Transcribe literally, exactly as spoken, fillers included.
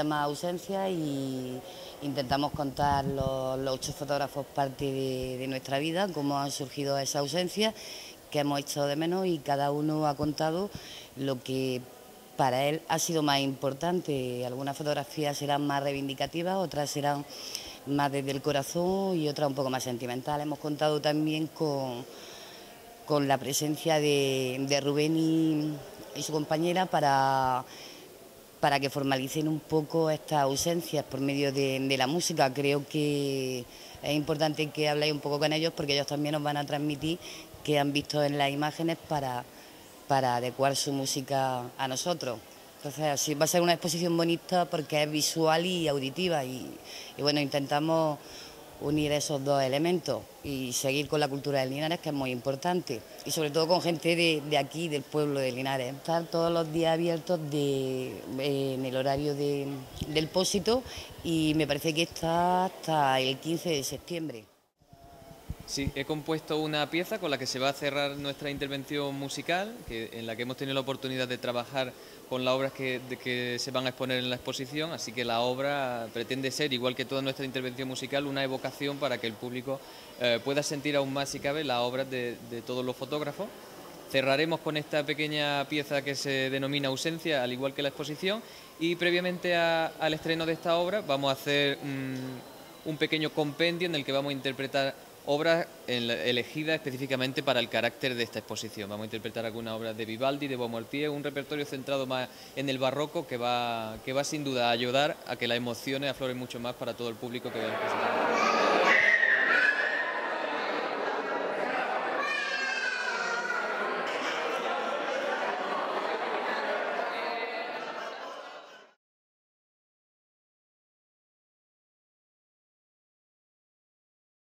llama Ausencia y intentamos contar los, los ocho fotógrafos parte de, de nuestra vida, cómo han surgido esas ausencias que hemos echado de menos y cada uno ha contado lo que para él ha sido más importante. Algunas fotografías serán más reivindicativas, otras serán más desde el corazón y otras un poco más sentimentales. Hemos contado también con, con la presencia de, de Rubén y, y su compañera para, para que formalicen un poco estas ausencias por medio de, de la música. Creo que es importante que habléis un poco con ellos porque ellos también nos van a transmitir que han visto en las imágenes para, para adecuar su música a nosotros. Entonces así va a ser una exposición bonita porque es visual y auditiva y, y bueno, intentamos unir esos dos elementos y seguir con la cultura de Linares, que es muy importante, y sobre todo con gente de, de aquí, del pueblo de Linares. Estar todos los días abiertos de, eh, en el horario de, del Pósito y me parece que está hasta el quince de septiembre. Sí, he compuesto una pieza con la que se va a cerrar nuestra intervención musical, que, en la que hemos tenido la oportunidad de trabajar con las obras que, de, que se van a exponer en la exposición, así que la obra pretende ser, igual que toda nuestra intervención musical, una evocación para que el público eh, pueda sentir aún más, si cabe, las obras de, de todos los fotógrafos. Cerraremos con esta pequeña pieza que se denomina Ausencia, al igual que la exposición, y previamente a, al estreno de esta obra vamos a hacer un, un pequeño compendio en el que vamos a interpretar obras elegidas específicamente para el carácter de esta exposición. Vamos a interpretar algunas obras de Vivaldi, de Beaumarchais, un repertorio centrado más en el barroco que va, que va sin duda a ayudar a que las emociones afloren mucho más para todo el público que vea la exposición.